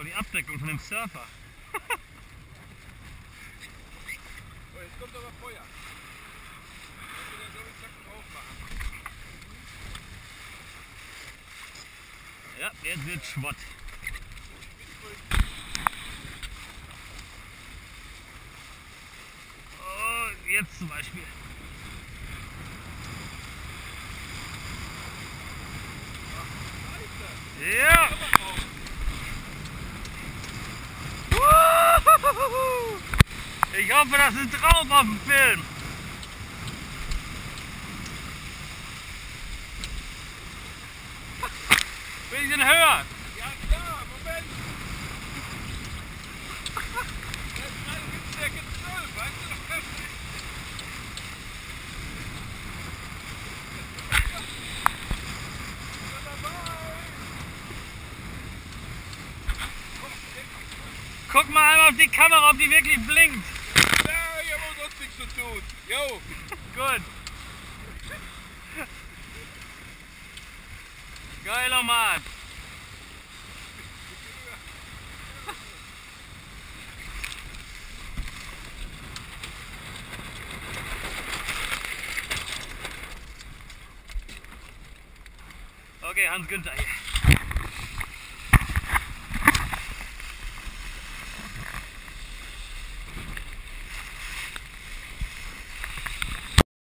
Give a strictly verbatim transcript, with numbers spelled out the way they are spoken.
die Abdeckung von dem Surfer. So, jetzt kommt aber Feuer. Kannst du dann so einen Sack drauf machen. Ja, jetzt wird Schwott. Oh, jetzt zum Beispiel. Ja! Ich hoffe, das ist drauf auf dem Film. Bisschen höher. Ja klar, Moment. Der ist gerade Windstärke zwölf, weißt du doch nicht. Guck mal einmal auf die Kamera, ob die wirklich blinkt. Ja, ich habe auch sonst nichts zu tun. Jo. Gut. Geiler Mann. Okay, Hans Günther hier.